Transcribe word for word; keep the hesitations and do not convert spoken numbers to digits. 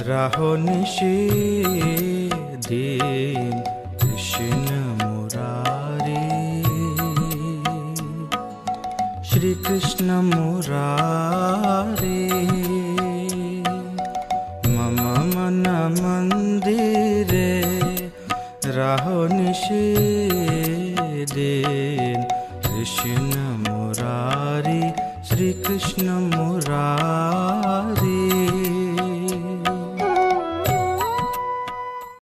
राहो निशी दीन कृष्ण मुरारी, श्री कृष्ण मुरारी। मम मन मंदिरे राहो निशी दीन कृष्ण मुरारी, श्री कृष्ण मुरारी।